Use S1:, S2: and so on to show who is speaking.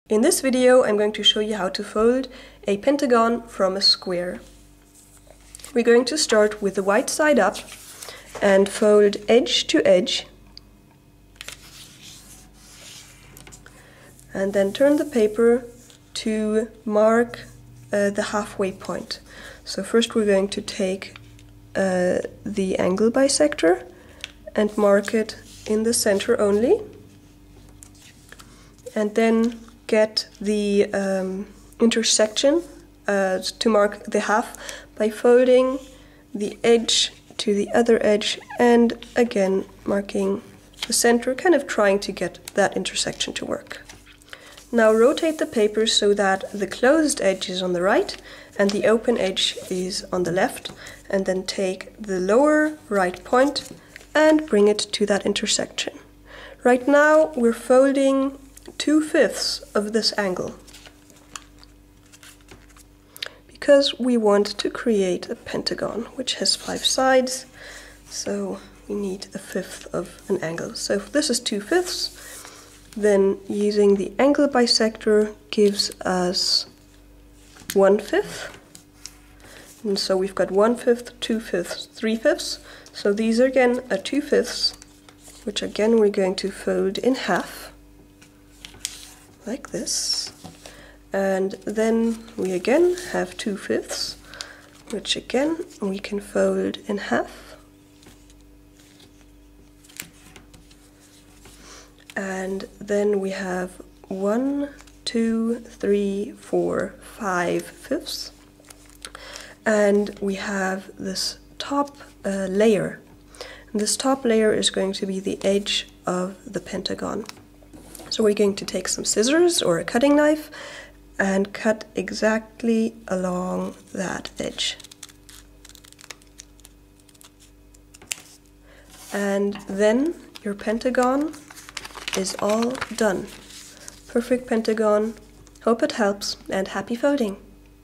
S1: In this video I'm going to show you how to fold a pentagon from a square. We're going to start with the white side up and fold edge to edge, and then turn the paper to mark the halfway point. So first we're going to take the angle bisector and mark it in the center only, and then get the intersection to mark the half by folding the edge to the other edge and again marking the center, kind of trying to get that intersection to work. Now rotate the paper so that the closed edge is on the right and the open edge is on the left, and then take the lower right point and bring it to that intersection. Right now we're folding 2/5 of this angle because we want to create a pentagon which has 5 sides, so we need 1/5 of an angle. So if this is 2/5, then using the angle bisector gives us 1/5, and so we've got 1/5, 2/5, 3/5. So these are again a 2/5, which again we're going to fold in half like this, and then we again have 2/5, which again we can fold in half, and then we have 1, 2, 3, 4, 5/5, and we have this top layer. And this top layer is going to be the edge of the pentagon. So we're going to take some scissors or a cutting knife and cut exactly along that edge. And then your pentagon is all done. Perfect pentagon. Hope it helps, and happy folding!